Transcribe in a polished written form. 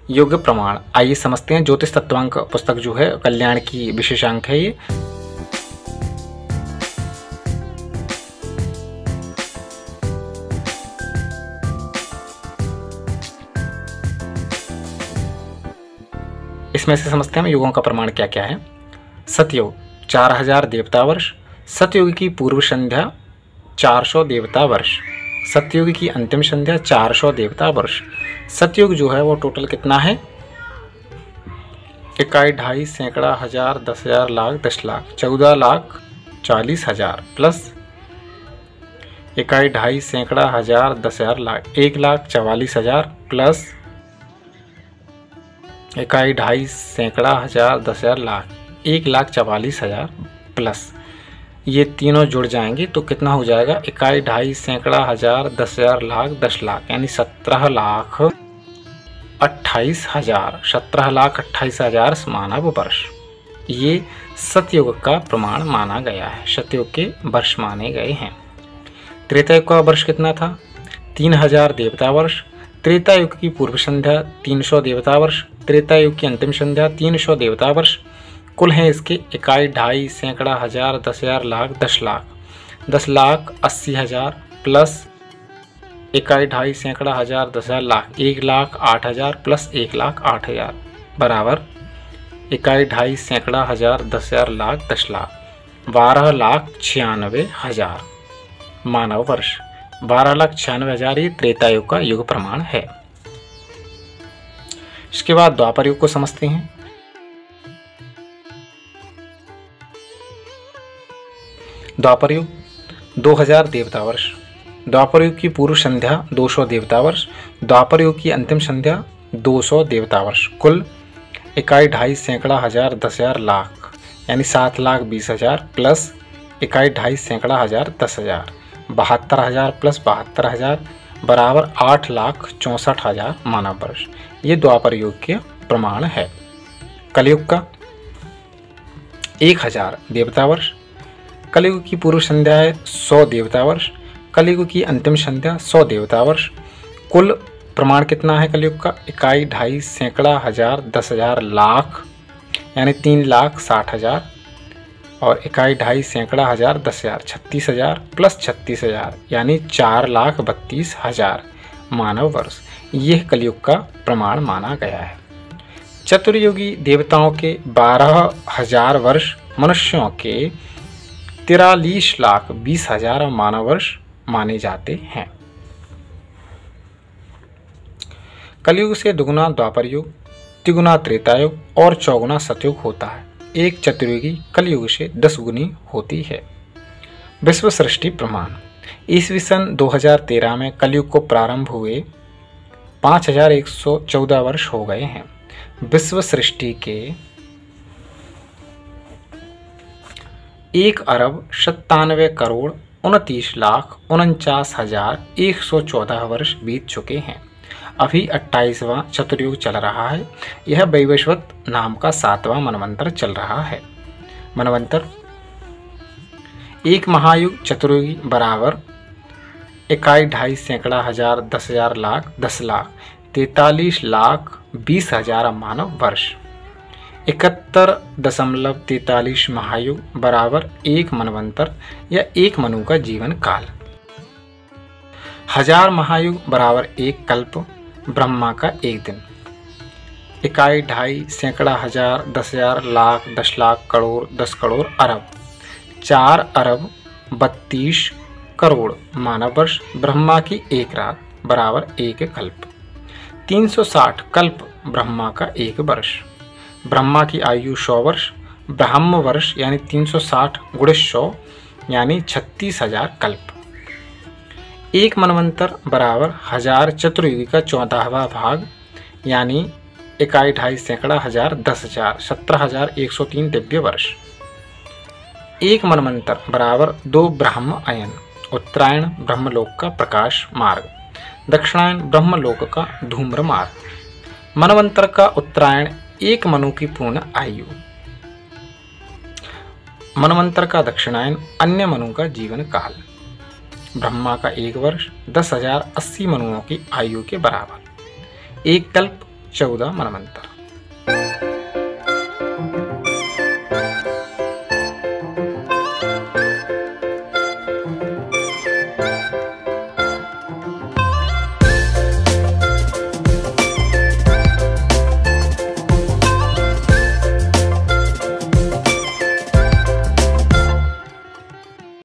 योग्य प्रमाण। आइए समझते हैं। ज्योतिष तत्वांक पुस्तक जो है कल्याण की विशेषांक है ये। इसमें से समझते हैं हम युगों का प्रमाण क्या क्या है। सतयुग 4000 देवता वर्ष, सतयुग की पूर्व संध्या 400 देवता वर्ष, सतयुग की अंतिम संध्या 400 देवता वर्ष। सतयुग जो है वो टोटल कितना है? इकाई, ढाई, सैकड़ा, हजार, 10,000, लाख, 10 लाख, 14,40,000 प्लस इकाई, ढाई, सैकड़ा, हजार, 10,000, लाख, 1,44,000 प्लस इकाई, ढाई, सैकड़ा, हजार, 10,000, लाख, 1,44,000 प्लस ये तीनों जुड़ जाएंगे तो कितना हो जाएगा? इकाई, ढाई, सैकड़ा, हजार, 10,000, लाख, 10 लाख, यानी 17,28,000, 17,28,000 मानव वर्ष। ये सतयुग का प्रमाण माना गया है, सतयुग के वर्ष माने गए हैं। त्रेतायुग का वर्ष कितना था? 3,000 देवता वर्ष। त्रेतायुग की पूर्व संध्या 300 देवता वर्ष, त्रेतायुग की अंतिम संध्या 300 देवता वर्ष। कुल हैं इसके इकाई, ढाई, सैकड़ा, हजार, 10,000, लाख, 10 लाख, 10,80,000 प्लस इकाई, ढाई, सैकड़ा, हजार, 10,000, लाख, 1,08,000 प्लस 1,08,000 बराबर इकाई, ढाई, सैकड़ा, हजार, 10,000, लाख, 10 लाख, 12,96,000 मानव वर्ष। 12,96,000 ये त्रेतायुग का युग प्रमाण है। इसके बाद द्वापर युग को समझते हैं। द्वापर युग 2000 देवता वर्ष, द्वापर युग की पूर्व संध्या 200 देवता वर्ष, द्वापर युग की अंतिम संध्या 200 देवता वर्ष। कुल इकाई, ढाई, सैकड़ा, हजार, 10,000, लाख, यानी 7,20,000 प्लस इकाई, ढाई, सैकड़ा, हजार, 10,000, 72,000 प्लस 72,000 बराबर 8,64,000 मानव वर्ष। ये द्वापर युग के प्रमाण है। कलयुग का 1,000 देवता वर्ष, कलयुग की पूर्व संध्या है 100 देवता वर्ष, कलयुग की अंतिम संध्या 100 देवता वर्ष। कुल प्रमाण कितना है कलयुग का? इकाई, ढाई, सैकड़ा, हजार, 10,000, लाख, यानी 3,60,000 और इकाई, ढाई, सैकड़ा, हजार, 10,000, 36,000 प्लस 36,000 यानी 4,32,000 मानव वर्ष। यह कलयुग का प्रमाण माना गया है। चतुर्युगी देवताओं के 12,000 वर्ष, मनुष्यों के 43,20,000 मानव वर्ष माने जाते हैं। कलयुग से दुगुना द्वापर युग, तिगुना त्रेतायुग और चौगुना सतयुग होता है। एक चतुर्युगी कलयुग से 10 गुनी होती है। विश्व सृष्टि प्रमाण। ईस्वी सन 2013 में कलयुग को प्रारंभ हुए 5,114 वर्ष हो गए हैं। विश्व सृष्टि के 1,97,29,49,114 वर्ष बीत चुके हैं। अभी 28वां चतुर्युग चल रहा है। यह वैवस्वत नाम का 7वां मनवंतर चल रहा है। मनवंतर एक महायुग चतुर्युगी बराबर इकाई, ढाई, सैकड़ा, हजार, 10,000, लाख, 10 लाख, 43,20,000 मानव वर्ष। 71.43 महायुग बराबर एक मनवंतर या एक मनु का जीवन काल। 1000 महायुग बराबर एक कल्प, ब्रह्मा का एक दिन। इकाई, ढाई, सैकड़ा, हजार, 10,000, लाख, 10 लाख, करोड़, 10 करोड़, अरब, 4,32 करोड़ मानव वर्ष। ब्रह्मा की एक रात बराबर एक कल्प। 360 कल्प ब्रह्मा का एक वर्ष। ब्रह्मा की आयु 100 वर्ष, ब्रह्म वर्ष यानी 360 गुणे 100 यानी 36,000 कल्प। एक मनवंतर बराबर 1000 चतुर्युगी का 14वां भाग यानी इकाई, ढाई, सैकड़ा, हजार, 10,000, 17,103 दिव्य वर्ष। एक मनवंतर बराबर 2 ब्रह्म अयन। उत्तरायण ब्रह्मलोक का प्रकाश मार्ग, दक्षिणायन ब्रह्मलोक का धूम्र मार्ग। मनवंतर का उत्तरायण एक मनु की पूर्ण आयु, मनवंतर का दक्षिणायन अन्य मनु का जीवन काल। ब्रह्मा का एक वर्ष 10,080 मनुओं की आयु के बराबर। एक कल्प 14 मनवंतर।